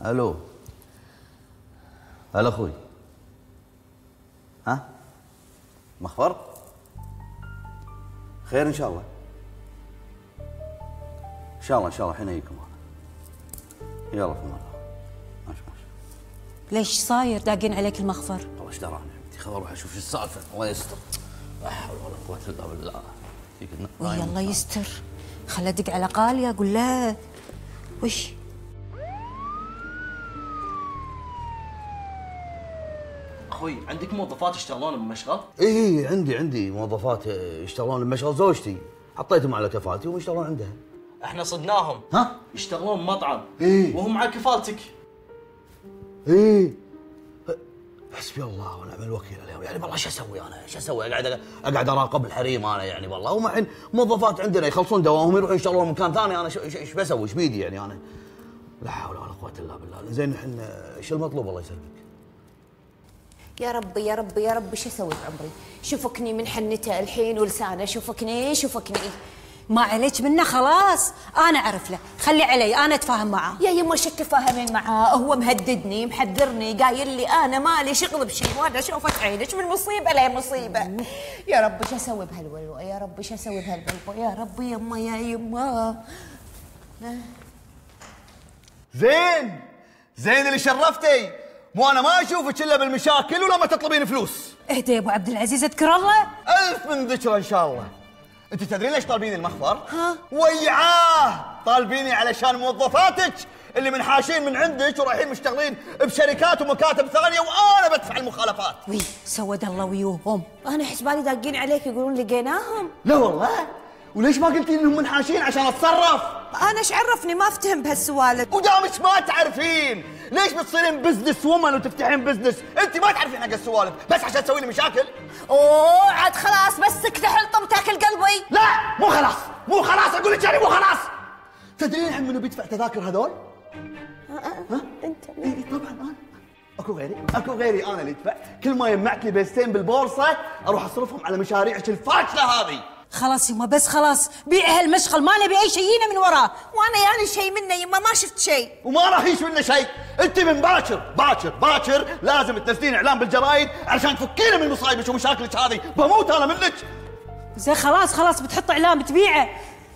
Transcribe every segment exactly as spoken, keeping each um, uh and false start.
الو. هلا اخوي. ها؟ مخفر؟ خير ان شاء الله. ان شاء الله ان شاء الله الحين اجيكم انا. يلا في الله. ماشي ماشي. ليش صاير داقين عليك المخفر؟ والله ايش دراني عمتي، خل اروح اشوف شو السالفه، الله يستر. لا حول ولا قوه الا بالله. وي الله يستر. خل ادق على قاليه اقول لها وش؟ اخوي عندك موظفات يشتغلون بمشغل؟ اي عندي عندي موظفات يشتغلون بمشغل زوجتي، حطيتهم على كفالتي وهم يشتغلون عندها. احنا صدناهم. ها؟ يشتغلون بمطعم. ايه وهم على كفالتك. ايه حسبي الله ونعم الوكيل عليهم، يعني والله شو اسوي انا؟ شو اسوي؟ اقعد اقعد اراقب الحريم انا يعني والله، هم الحين موظفات عندنا يخلصون دوامهم يروحون يشتغلون مكان ثاني، انا ايش بسوي؟ ايش بيدي يعني انا؟ لا حول ولا قوه الا بالله. زين الحين ايش المطلوب الله يسلمك؟ يا ربي يا ربي يا ربي شو اسوي بعمري؟ شوفكني من حنته الحين ولسانه، شوفكني شوفكني. ما عليك منه خلاص، انا اعرف له، خلي علي انا اتفاهم معاه. يا يما شو تفاهمين معاه؟ هو مهددني محذرني قايل لي انا مالي شغل بشيء، وانا شوفت عينك من مصيبه لمصيبه. يا ربي شو اسوي بهالولوه؟ يا ربي شو اسوي بهالولوه؟ يا ربي يما يا يما. زين زين اللي شرفتي، مو انا ما اشوفك الا بالمشاكل ولما تطلبين فلوس. اهدى يا ابو عبد العزيز اذكر الله. الف من ذكره ان شاء الله. انت تدرين ليش طالبين المخفر؟ ها؟ ويعاه طالبيني علشان موظفاتك اللي منحاشين من عندك ورايحين مشتغلين بشركات ومكاتب ثانيه وانا بدفع المخالفات. وي سود الله ويوهم. انا حسبالي داقين عليك يقولون لقيناهم. لا والله. وليش ما قلتي انهم منحاشين عشان اتصرف؟ انا ايش عرفني؟ ما افتهم بهالسوالف. ودامك ما تعرفين ليش بتصيرين بزنس وومن وتفتحين بزنس؟ انت ما تعرفين حق السوالف بس عشان تسوي لي مشاكل؟ اوه عاد خلاص بس اكتحل طم تاكل قلبي. لا مو خلاص مو خلاص اقول لك يعني مو خلاص. تدرين الحين منو بيدفع تذاكر هذول؟ ها؟ انت اي طبعا انا. اكو غيري اكو غيري انا اللي ادفع. كل ما يجمعت لي بيستين بالبورصه اروح اصرفهم على مشاريعك الفاشله هذه. خلاص يما بس خلاص بيع هالمشغل، ما نبي اي شيء من وراه. وانا يعني شيء منه يما ما شفت شيء. وما راح يش منه شيء. انت من باكر باكر باكر لازم تنزلين اعلان بالجرايد علشان تفكينا من مصايبك ومشاكلك هذه، بموت انا منك. زين خلاص خلاص بتحط اعلان بتبيعه.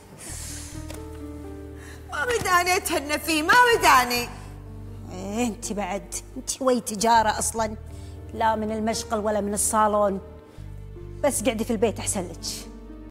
ما بداني اتهنى فيه، ما بداني. إيه انت بعد انت وي تجاره اصلا، لا من المشغل ولا من الصالون، بس قعدي في البيت احسن لك.